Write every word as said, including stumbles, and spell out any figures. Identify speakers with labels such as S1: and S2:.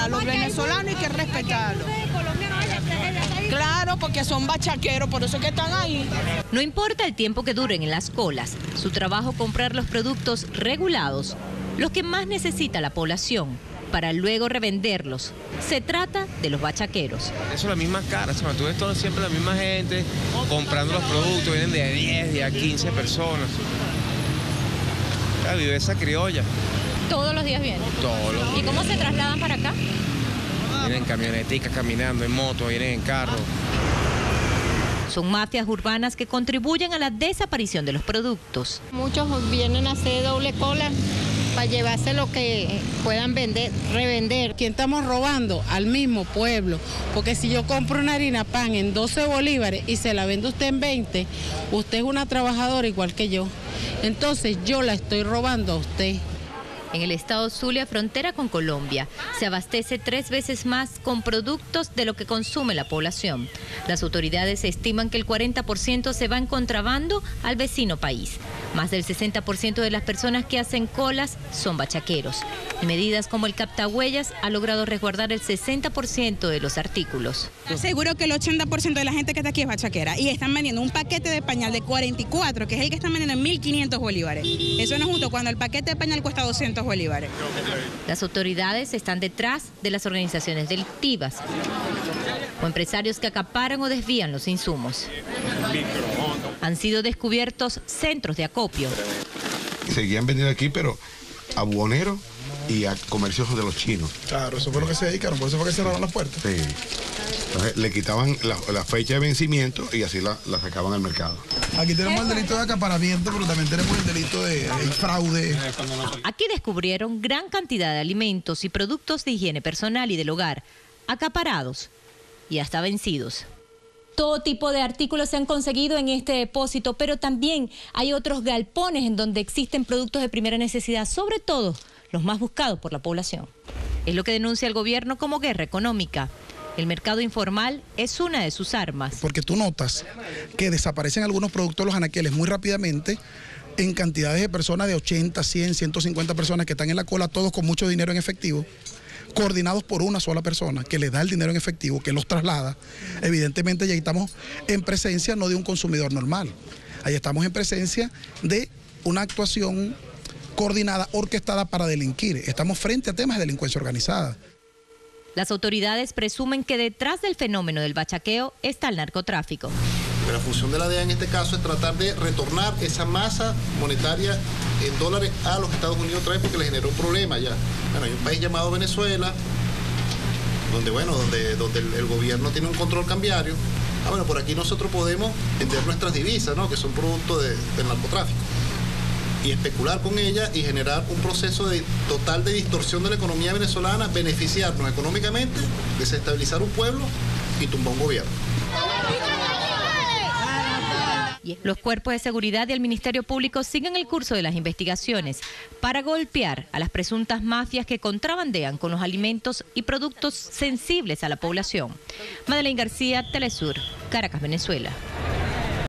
S1: A los venezolanos hay que respetarlos. Claro, porque son bachaqueros, por eso es que están ahí.
S2: No importa el tiempo que duren en las colas, su trabajo es comprar los productos regulados, los que más necesita la población, para luego revenderlos. Se trata de los bachaqueros.
S3: Eso es la misma cara, tú ves todo, siempre la misma gente comprando los productos, vienen de diez, de a quince personas. La viveza criolla.
S2: ¿Todos los días vienen?
S3: Todos los días.
S2: ¿Y cómo se trasladan para acá?
S3: Vienen en camioneticas, caminando, en moto, vienen en carro.
S2: Son mafias urbanas que contribuyen a la desaparición de los productos.
S4: Muchos vienen a hacer doble cola para llevarse lo que puedan vender, revender.
S5: ¿Quién estamos robando? Al mismo pueblo, porque si yo compro una harina pan en doce bolívares y se la vende usted en veinte, usted es una trabajadora igual que yo. Entonces yo la estoy robando a usted.
S2: En el estado Zulia, frontera con Colombia, se abastece tres veces más con productos de lo que consume la población. Las autoridades estiman que el cuarenta por ciento se va en contrabando al vecino país. Más del sesenta por ciento de las personas que hacen colas son bachaqueros. Y medidas como el captahuellas ha logrado resguardar el sesenta por ciento de los artículos.
S6: Aseguro que el ochenta por ciento de la gente que está aquí es bachaquera y están vendiendo un paquete de pañal de cuarenta y cuatro, que es el que están vendiendo en mil quinientos bolívares. Eso no es justo cuando el paquete de pañal cuesta doscientos bolívares.
S2: Las autoridades están detrás de las organizaciones delictivas o empresarios que acaparan o desvían los insumos. Han sido descubiertos centros de acopio.
S7: Seguían vendiendo aquí, pero a buhoneros y a comercios de los chinos.
S8: Claro, eso fue lo que se dedicaron, por eso fue que cerraron las puertas.
S7: Sí. Entonces, le quitaban la, la fecha de vencimiento y así la, la sacaban al mercado.
S8: Aquí tenemos el delito de acaparamiento, pero también tenemos el delito de, de fraude.
S2: Aquí descubrieron gran cantidad de alimentos y productos de higiene personal y del hogar, acaparados y hasta vencidos.
S9: Todo tipo de artículos se han conseguido en este depósito, pero también hay otros galpones en donde existen productos de primera necesidad, sobre todo los más buscados por la población.
S2: Es lo que denuncia el gobierno como guerra económica. El mercado informal es una de sus armas.
S8: Porque tú notas que desaparecen algunos productos de los anaqueles muy rápidamente en cantidades de personas de ochenta, cien, ciento cincuenta personas que están en la cola, todos con mucho dinero en efectivo, coordinados por una sola persona que les da el dinero en efectivo, que los traslada. Evidentemente ya estamos en presencia no de un consumidor normal, ahí estamos en presencia de una actuación coordinada, orquestada para delinquir. Estamos frente a temas de delincuencia organizada.
S2: Las autoridades presumen que detrás del fenómeno del bachaqueo está el narcotráfico.
S10: La función de la D E A en este caso es tratar de retornar esa masa monetaria en dólares a los Estados Unidos otra vez porque le generó un problema ya. Bueno, hay un país llamado Venezuela, donde bueno, donde, donde el, el gobierno tiene un control cambiario. Ah, bueno, por aquí nosotros podemos vender nuestras divisas, ¿no? Que son producto de, del narcotráfico. Y especular con ella y generar un proceso de total de distorsión de la economía venezolana, beneficiarnos económicamente, desestabilizar un pueblo y tumbar un gobierno.
S2: Los cuerpos de seguridad y el Ministerio Público siguen el curso de las investigaciones para golpear a las presuntas mafias que contrabandean con los alimentos y productos sensibles a la población. Madeleine García, Telesur, Caracas, Venezuela.